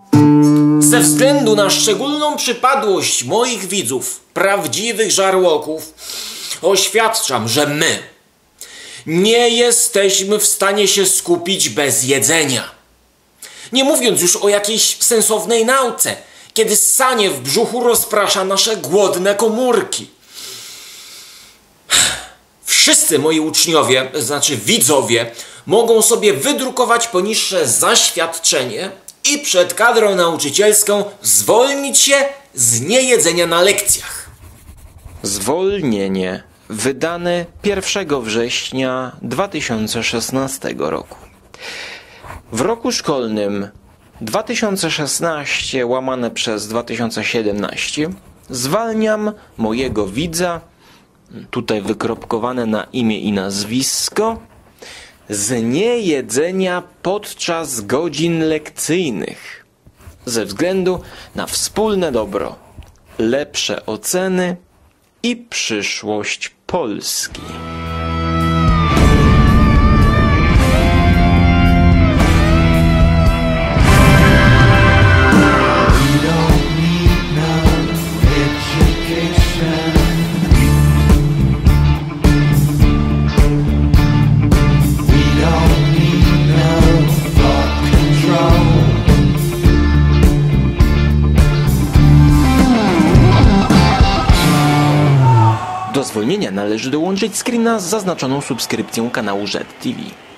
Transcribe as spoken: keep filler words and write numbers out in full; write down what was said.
Ze względu na szczególną przypadłość moich widzów, prawdziwych żarłoków, oświadczam, że my nie jesteśmy w stanie się skupić bez jedzenia. Nie mówiąc już o jakiejś sensownej nauce, kiedy ssanie w brzuchu rozprasza nasze głodne komórki. Wszyscy moi uczniowie, znaczy widzowie, mogą sobie wydrukować poniższe zaświadczenie i przed kadrą nauczycielską zwolnić się z niejedzenia na lekcjach. Zwolnienie wydane pierwszego września dwa tysiące szesnastego roku. W roku szkolnym dwa tysiące szesnaście łamane przez dwa tysiące siedemnaście zwalniam mojego widza, tutaj wykropkowane na imię i nazwisko, z niejedzenia podczas godzin lekcyjnych ze względu na wspólne dobro, lepsze oceny i przyszłość Polski. Do zwolnienia należy dołączyć screena z zaznaczoną subskrypcją kanału Z T V.